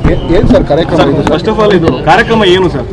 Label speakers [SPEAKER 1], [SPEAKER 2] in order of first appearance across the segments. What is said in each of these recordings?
[SPEAKER 1] ಏನು ಸರ್ ಕಾರ್ಯಕ್ರಮ? First of all ಇದು ಕಾರ್ಯಕ್ರಮ ಏನು ಸರ್?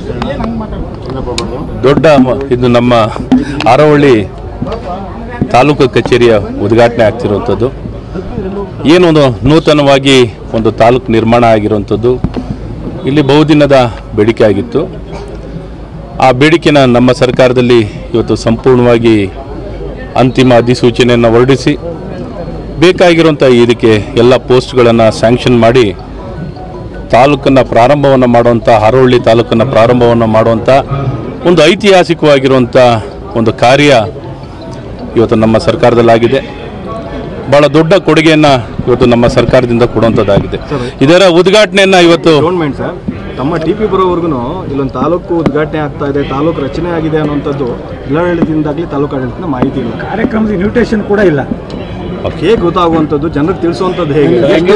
[SPEAKER 2] ದೊಡ್ಡ ಇದು ನಮ್ಮ ಹಾರೋಹಳ್ಳಿ ತಾಲೂಕು ಕಚೇರಿಯ ಉದ್ಘಾಟನೆ ಆಗ್ತಿರುವಂಥದ್ದು. ಏನೊಂದು ನೂತನವಾಗಿ ಒಂದು ತಾಲೂಕು ನಿರ್ಮಾಣ ಆಗಿರುವಂಥದ್ದು. ಇಲ್ಲಿ ಬಹುದಿನದ ಬೇಡಿಕೆ ಆಗಿತ್ತು. ಆ ಬೇಡಿಕೆನ ನಮ್ಮ ಸರ್ಕಾರದಲ್ಲಿ ಇವತ್ತು ಸಂಪೂರ್ಣವಾಗಿ ಅಂತಿಮ ಅಧಿಸೂಚನೆಯನ್ನು ಹೊರಡಿಸಿ ಬೇಕಾಗಿರುವಂಥ ಇದಕ್ಕೆ ಎಲ್ಲ ಪೋಸ್ಟ್ಗಳನ್ನು ಸ್ಯಾಂಕ್ಷನ್ ಮಾಡಿ ತಾಲೂಕನ್ನು ಪ್ರಾರಂಭವನ್ನು ಮಾಡುವಂಥ ಹಾರೋಹಳ್ಳಿ ತಾಲೂಕನ್ನು ಪ್ರಾರಂಭವನ್ನು ಮಾಡುವಂಥ ಒಂದು ಐತಿಹಾಸಿಕವಾಗಿರುವಂಥ ಒಂದು ಕಾರ್ಯ ಇವತ್ತು ನಮ್ಮ ಸರ್ಕಾರದಲ್ಲಾಗಿದೆ. ಭಾಳ ದೊಡ್ಡ ಕೊಡುಗೆಯನ್ನು ಇವತ್ತು ನಮ್ಮ ಸರ್ಕಾರದಿಂದ ಕೊಡುವಂಥದ್ದಾಗಿದೆ. ಇದರ ಉದ್ಘಾಟನೆಯನ್ನು ಇವತ್ತು
[SPEAKER 1] ಸರ್ ತಮ್ಮ ಟಿ ಪಿ ಬರೋವರೆಗೂ ಇಲ್ಲೊಂದು ತಾಲೂಕು ಉದ್ಘಾಟನೆ ಆಗ್ತಾ ಇದೆ, ತಾಲೂಕು ರಚನೆ ಆಗಿದೆ ಅನ್ನುವಂಥದ್ದು ಜಿಲ್ಲಾಡಳಿತದಿಂದಾಗಲಿ ತಾಲೂಕು ಆಡಳಿತದ ಮಾಹಿತಿ ಇಲ್ಲ. ಕಾರ್ಯಕ್ರಮದ ಇನ್ವಿಟೇಷನ್ ಕೂಡ ಇಲ್ಲ. ಹೇಗೆ ಗೊತ್ತಾಗುವಂಥದ್ದು, ಜನರಿಗೆ ತಿಳಿಸುವಂಥದ್ದು ಹೇಗೆ?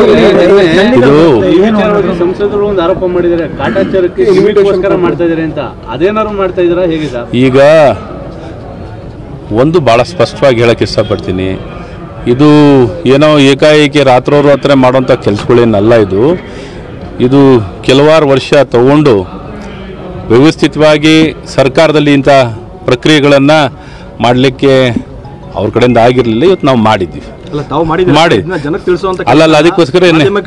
[SPEAKER 3] ಸಂಸದರು ಒಂದು ಆರೋಪ ಮಾಡಿದ್ದಾರೆ, ಕಾಟಾಚಾರಕ್ಕೆ ಮಾಡ್ತಾ ಇದ್ದಾರೆ ಅಂತ. ಅದೇನಾದ್ರು ಮಾಡ್ತಾ ಇದ್ದೀರಾ ಹೇಗೆ ಸರ್?
[SPEAKER 2] ಈಗ ಒಂದು ಭಾಳ ಸ್ಪಷ್ಟವಾಗಿ ಹೇಳಕ್ಕೆ ಇಷ್ಟಪಡ್ತೀನಿ. ಇದು ಏನೋ ಏಕಾಏಕಿ ರಾತ್ರೋರಾತ್ರಿ ಮಾಡುವಂಥ ಕೆಲಸಗಳೇನಲ್ಲ. ಇದು ಕೆಲವಾರು ವರ್ಷ ತಗೊಂಡು ವ್ಯವಸ್ಥಿತವಾಗಿ ಸರ್ಕಾರದಲ್ಲಿ ಇಂಥ ಪ್ರಕ್ರಿಯೆಗಳನ್ನು ಮಾಡಲಿಕ್ಕೆ ಅವ್ರ ಕಡೆಯಿಂದ ಆಗಿರಲಿಲ್ಲ. ಇವತ್ತು ನಾವು ಮಾಡಿದ್ದೀವಿ. ಮಾಡಿ ಅಲ್ಲಲ್ಲ ಅದಕ್ಕೋಸ್ಕರ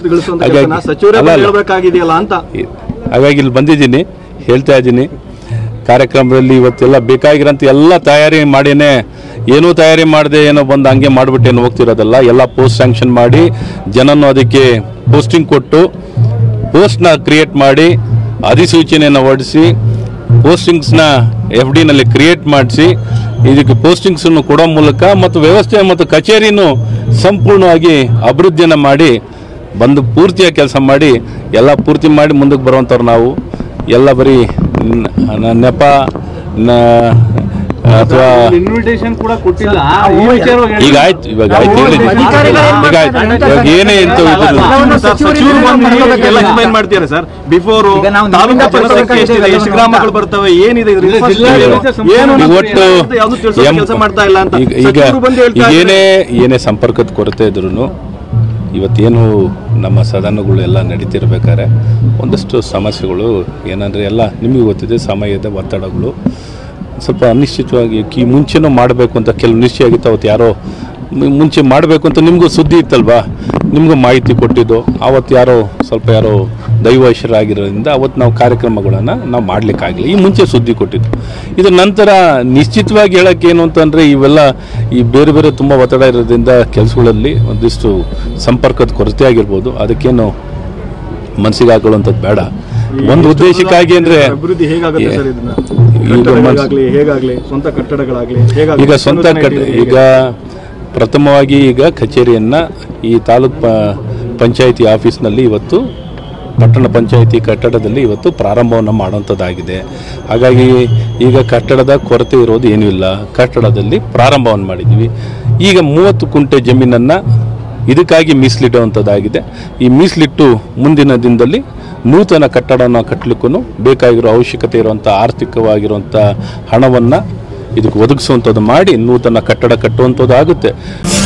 [SPEAKER 2] ಹಾಗಾಗಿ ಇಲ್ಲಿ ಬಂದಿದ್ದೀನಿ, ಹೇಳ್ತಾ ಇದ್ದೀನಿ. ಕಾರ್ಯಕ್ರಮದಲ್ಲಿ ಇವತ್ತೆಲ್ಲ ಬೇಕಾಗಿರೋಂಥ ಎಲ್ಲ ತಯಾರಿ ಮಾಡಿನೇ, ಏನೂ ತಯಾರಿ ಮಾಡದೆ ಏನೋ ಬಂದು ಹಂಗೆ ಮಾಡಿಬಿಟ್ಟೇನು ಹೋಗ್ತಿರೋದಲ್ಲ. ಎಲ್ಲ ಪೋಸ್ಟ್ ಸ್ಯಾಂಕ್ಷನ್ ಮಾಡಿ ಜನನು ಅದಕ್ಕೆ ಪೋಸ್ಟಿಂಗ್ ಕೊಟ್ಟು ಪೋಸ್ಟ್ನ ಕ್ರಿಯೇಟ್ ಮಾಡಿ ಅಧಿಸೂಚನೆಯನ್ನು ಹೊರಡಿಸಿ ಪೋಸ್ಟಿಂಗ್ಸ್ನ FD ನಲ್ಲಿ ಕ್ರಿಯೇಟ್ ಮಾಡಿಸಿ ಇದಕ್ಕೆ ಪೋಸ್ಟಿಂಗ್ಸನ್ನು ಕೊಡೋ ಮೂಲಕ ಮತ್ತು ವ್ಯವಸ್ಥೆ ಮತ್ತು ಕಚೇರಿನೂ ಸಂಪೂರ್ಣವಾಗಿ ಅಭಿವೃದ್ಧಿಯನ್ನು ಮಾಡಿ ಬಂದು ಪೂರ್ತಿಯಾಗಿ ಕೆಲಸ ಮಾಡಿ ಎಲ್ಲ ಪೂರ್ತಿ ಮಾಡಿ ಮುಂದಕ್ಕೆ ಬರುವಂಥವ್ರು ನಾವು. ಎಲ್ಲ ಬರೀ ನೆಪ ಅಥವಾ
[SPEAKER 3] ಇನ್ವಿಟೇಷನ್ ಕೂಡ ಕೊಟ್ಟಿಲ್ಲ.
[SPEAKER 2] ಈಗ ಆಯ್ತು, ಇವಾಗ ಆಯ್ತು ಹೇಳಿದ್ವಿ. ಈಗ ಆಯ್ತು, ಇವಾಗ ಏನೇ ಅಂತ
[SPEAKER 1] ಮಾಡ್ತೀರಾ ಸರ್? ಬಿಫೋರ್ ಎಷ್ಟು ಗ್ರಾಮಗಳು ಬರ್ತವೆ, ಏನಿದೆ
[SPEAKER 2] ಒಟ್ಟು ಈಗ ಏನೇ ಸಂಪರ್ಕದ ಕೊರತೆ ಇದ್ರೂ ಇವತ್ತೇನು ನಮ್ಮ ಸದನಗಳು ಎಲ್ಲ ನಡೀತಿರ್ಬೇಕಾದ್ರೆ ಒಂದಷ್ಟು ಸಮಸ್ಯೆಗಳು ಏನಂದರೆ ಎಲ್ಲ ನಿಮಗೆ ಗೊತ್ತಿದೆ, ಸಮಯದ ಒತ್ತಡಗಳು ಸ್ವಲ್ಪ ಅನಿಶ್ಚಿತವಾಗಿ ಮುಂಚೆನೂ ಮಾಡಬೇಕು ಅಂತ ಕೆಲವು ನಿಶ್ಚಯ ಆಗಿತ್ತು. ಅವತ್ತು ಯಾರೋ ಮುಂಚೆ ಮಾಡಬೇಕು ಅಂತ ನಿಮಗೂ ಸುದ್ದಿ ಇತ್ತಲ್ವಾ, ನಿಮಗೂ ಮಾಹಿತಿ ಕೊಟ್ಟಿದ್ದು. ಆವತ್ತು ಯಾರೋ ದೈವವಶರಾಗಿರೋದ್ರಿಂದ ಅವತ್ತು ನಾವು ಕಾರ್ಯಕ್ರಮಗಳನ್ನು ನಾವು ಮಾಡಲಿಕ್ಕಾಗಲಿ. ಈ ಮುಂಚೆ ಸುದ್ದಿ ಕೊಟ್ಟಿದ್ದು. ಇದರ ನಂತರ ನಿಶ್ಚಿತವಾಗಿ ಹೇಳೋಕ್ಕೇನು ಅಂತಂದರೆ ಇವೆಲ್ಲ ಈ ಬೇರೆ ಬೇರೆ ತುಂಬ ಒತ್ತಡ ಇರೋದ್ರಿಂದ ಕೆಲಸಗಳಲ್ಲಿ ಒಂದಿಷ್ಟು ಸಂಪರ್ಕದ ಕೊರತೆ ಆಗಿರ್ಬೋದು. ಅದಕ್ಕೇನು ಮನಸ್ಸಿಗೆ ಹಾಕೊಳ್ಳುವಂಥದ್ದು ಬೇಡ. ಒಂದು ಉದ್ದೇಶಕ್ಕಾಗಿ ಅಂದರೆ ಈಗ ಸ್ವಂತ ಈಗ ಪ್ರಥಮವಾಗಿ ಈಗ ಕಚೇರಿಯನ್ನು ಈ ತಾಲೂಕ್ ಪಂಚಾಯಿತಿ ಆಫೀಸ್ನಲ್ಲಿ ಇವತ್ತು ಪಟ್ಟಣ ಪಂಚಾಯಿತಿ ಕಟ್ಟಡದಲ್ಲಿ ಇವತ್ತು ಪ್ರಾರಂಭವನ್ನು ಮಾಡುವಂಥದ್ದಾಗಿದೆ. ಹಾಗಾಗಿ ಈಗ ಕಟ್ಟಡದ ಕೊರತೆ ಇರೋದು ಏನೂ ಇಲ್ಲ, ಕಟ್ಟಡದಲ್ಲಿ ಪ್ರಾರಂಭವನ್ನು ಮಾಡಿದ್ವಿ. ಈಗ 30 ಕುಂಟೆ ಜಮೀನನ್ನು ಇದಕ್ಕಾಗಿ ಮೀಸಲಿಡುವಂಥದ್ದಾಗಿದೆ. ಈ ಮೀಸಲಿಟ್ಟು ಮುಂದಿನ ದಿನದಲ್ಲಿ ನೂತನ ಕಟ್ಟಡವನ್ನು ಕಟ್ಟಲಿಕ್ಕೂ ಬೇಕಾಗಿರೋ ಅವಶ್ಯಕತೆ ಇರುವಂಥ ಆರ್ಥಿಕವಾಗಿರುವಂಥ ಹಣವನ್ನು ಇದಕ್ಕೆ ಒದಗಿಸುವಂಥದ್ದು ಮಾಡಿ ನೂತನ ಕಟ್ಟಡ ಕಟ್ಟುವಂಥದ್ದು ಆಗುತ್ತೆ.